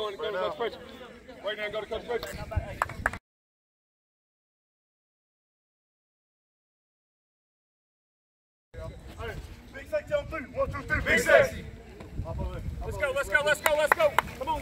go to Coach Pritchard. Right now and go to Coach Pritchard. Big sexy on 3. 1, 2, 3. Big sexy. Let's go. Come on.